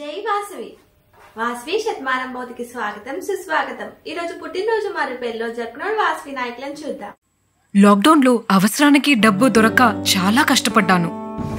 జై వాసవి వాసవి శతమానం భౌతికి స్వాగతం సుస్వాగతం. ఈ రోజు పుట్టినరోజు మరియు పెళ్లిలో జరుపుకున్న వాసవి నాయకులను చూద్దాం. లాక్డౌన్ లో అవసరానికి డబ్బు దొరక్క చాలా కష్టపడ్డాను.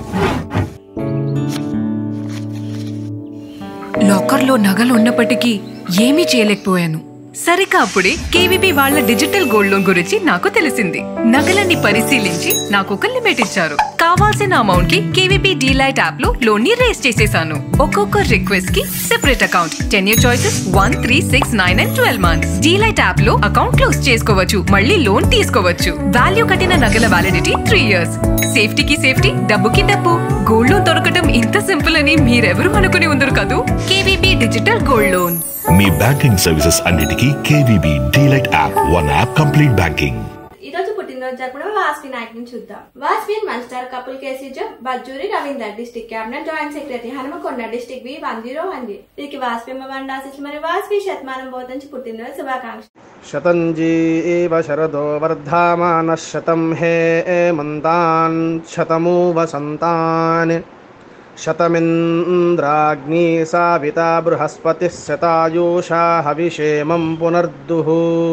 లాకర్ లో నగలు ఉన్నప్పటికీ ఏమీ చేయలేకపోయాను. సరిగ్గా అప్పుడే కేవీబీ వాళ్ళ డిజిటల్ గోల్డ్ లోన్ గురించి నాకు తెలిసింది. నగలన్నీ పరిశీలించి నాకు ఒక లిమిట్ ఇచ్చారు. కావాల్సిన అమౌంట్ కి కేవీబీ డీలైట్ యాప్ లో లోన్ ని రేస్ చేసేసాను. ఒక్కొక్క రిక్వెస్ట్ కి separate account, 10 year choices 1, 3, 6, 9 and 12 months. DeLight app లో అకౌంట్ క్లోజ్ చేసుకోవచ్చు, మళ్ళీ లోన్ తీసుకోవచ్చు. వాల్యూ కట్టిన నగల వ్యాలిడిటీ 3 years. సేఫ్టీకి సేఫ్టీ, డబ్బుకి డబ్బు. గోల్డ్ లోన్ దొరకటం ఇంత సింపుల్ అని మీరెవరూ అనుకుని ఉండరు కదూ. KVB digital gold loan. మీ బ్యాంకింగ్ సర్వీసెస్ అన్నిటికీ KVB DeLight app, one app complete banking. ఈ రోజు పుట్టినరోజు జరుపుకున్న వాసవి నాయకుని చూద్దాం. వాసవి మంస్టార్ కపుల్ కేసీజం Bajjuri Ravinder, district cabinet joint secretary, Hanumakonda district B101. వీరికి వాసవి అమ్మవారి ఆశీస్సులు మరియు వాసవి శతమానం భౌతించి పుట్టినరోజు శుభాకాంక్షలు. శతంజీ శరదో వర్ధమాన శతం హే మంతాన్ శతమూ వసంతాన్ శతమింద్రాగ్ని సావితా బృహస్పతి శతాయూషా హవిషేమం పునర్దుః.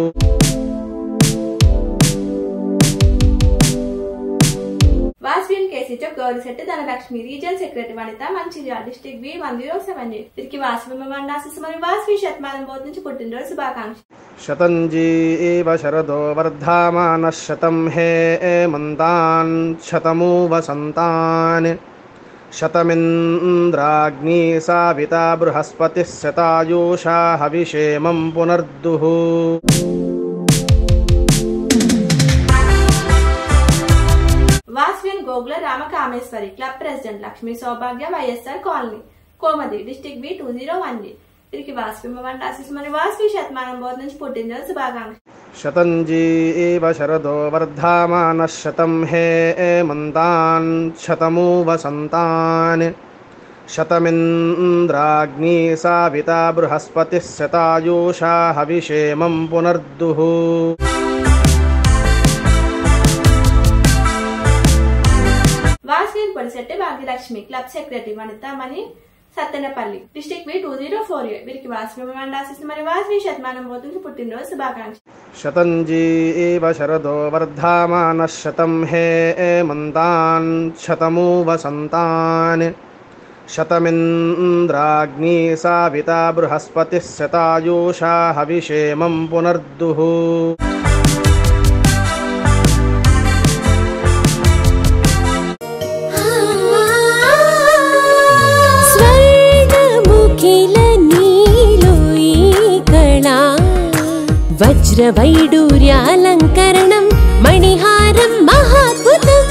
వాసవి కేసీచం Gourishetti Dhanalakshmi, regional secretary, Vanitha Mancherial district B107. వీరికి వాసవి అమ్మవారి ఆశీస్సులు మరియు వాసవి శతమానం భౌతించి పుట్టినరోజు శుభాకాంక్షలు. శతంజీ శరదో వర్ధమాన శతం హే మంతాన్ శతమూ వసంతాన్ శతమింద్రాగ్ని సావితా బృహస్పతి శతాయూషా హవిషేమం పునర్దుః. Vasavi Gogula Ramakameswari club president, Lakshmi Soubhagya, YSR colony, Komadi district B201. వీరికి వాసవి అమ్మవారి ఆశీస్సులు మరియు వాసవి శతమానం భౌతి నుంచి పుట్టినరోజు శుభాకాంక్షలు. శతంజీ శరదో వర్ధమాన శతం హే మంతాన్ శతమూ వసంతాన్ శతమింద్రాగ్ని సావితా బృహస్పతి శతాయూషా హవిషేమం పునర్దుః. Vasavi Podishetti Bhagyalakshmi club secretary, Vanithamani, Sattenapalli district B204. వీరికి వాసవి అమ్మవారి ఆశీస్సులు మరియు వాసవి శతమానం భౌతికి పుట్టినరోజు శుభాకాంక్షలు. శతంజీ శరదో వర్ధమాన శతం హే మంతాన్ శతమూ వసంతాన్ శతమింద్రాగ్ని సావితా బృహస్పతి శతాయూషా హవిషేమం పునర్దుః. వజ్రవైడూర్యాలంకరణం మణిహారం మహాద్భుతం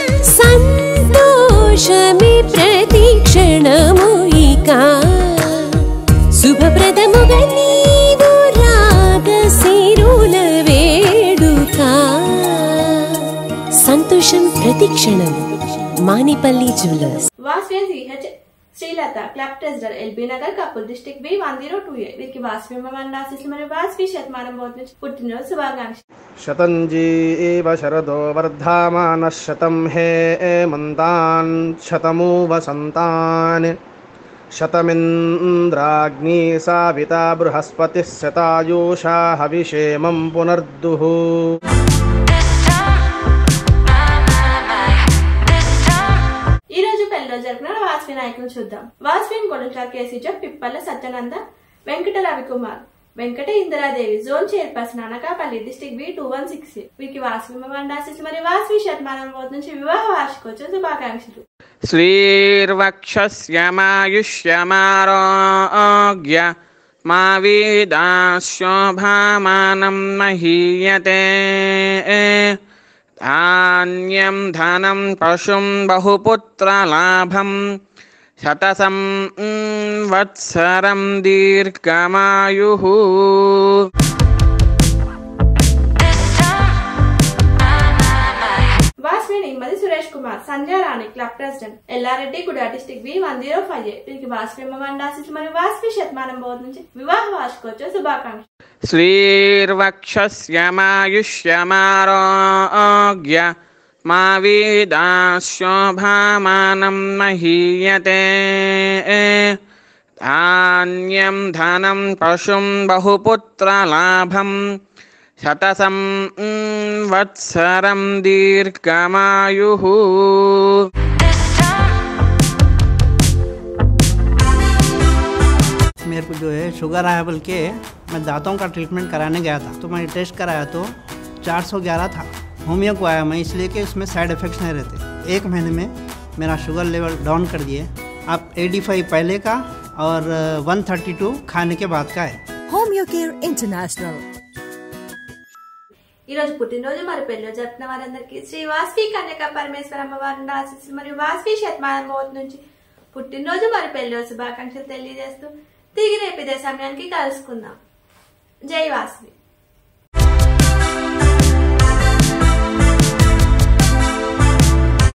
సంతోషమే ప్రతిక్షణము ఇక శుభప్రదముగా నీవు రాగశిరుల వేడుక సంతోషం ప్రతిక్షణం. Manipalli jewellers. Vasavi Srilatha club treasurer, LB Nagar couple district B102. వీరికి వాసవి అమ్మవారి ఆశీస్సులు మరియు వాసవి శతమానం భౌతి నుంచి పుట్టినరోజు శుభాకాంక్షలు. శతంజీ శరదో వర్ధమాన శతం హే మంతాన్ శతమూ వసంతాన్ శతమింద్రాగ్ని సావితా బృహస్పతి శతాయూషా హవిషేమం పునర్దుః. ఈ రోజు పెళ్లిలో జరుపుకున్న వాసవి నాయకులను చూద్దాం. Vasavi కొడంచార్ కేసీజం Pippalla Satyananda, Venkata Ravikumar, Venkata Indiradevi, zone chairperson, Anakapalli district B216. వీరికి వాసవి అమ్మవారి ఆశీస్సులు మరియు వాసవి శతమానం భౌతి నుంచి వివాహ వార్షికోత్సవ శుభాకాంక్షలు. శ్రీర్వక్షస్యమారోగ్య మా వీదాశోభామానం మహీయతే ధాన్యం ధనం పశుం బహుపుత్రలాభం శతసం వత్సరం దీర్ఘమాయుః. Vasavi Nimmadi Suresh Kumar, Sanjayarani club president, Yellareddy Guda district B105. వీరికి వాసవి అమ్మవారి ఆశీస్సులు మరియు వాసవి శతమానం భౌతి నుంచి వివాహ వార్షికోత్సవ శుభాకాంక్షలు. శ్రీర్వక్షస్యమారోగ్య మా వీదాశోభామానం మహీయతే ధాన్యం ధనం పశుం బహుపుత్రలాభం శతసం వత్సరం దీర్ఘమాయుః. मेरे को जो है शुगर आया बोल के मैं दांतों का ट्रीटमेंट कराने गया था, तो मैंने टेस्ट कराया तो 411 था. होमियो को आया मैं इसलिए कि उसमें साइड इफ़ेक्ट्स नहीं रहते. 1 महीने में मेरा शुगर लेवल डाउन कर दिए. अब 85 पहले का और 132 खाने के बाद का है. Homeo Care International. ఈ రోజు పుట్టినరోజు మరి పెళ్లి జరుపుకున్న వారందరికీ శ్రీ వాసవి కన్యకా పరమేశ్వర అమ్మవారి ఆశీస్సులు మరియు వాసవి శతమానం మోత్ నుంచి పుట్టినరోజు మరి పెళ్లి శుభాకాంక్షలు తెలియజేస్తూ తిరిగి రేపు ఇదే సమయానికి కలుసుకుందాం. జై వాసవి.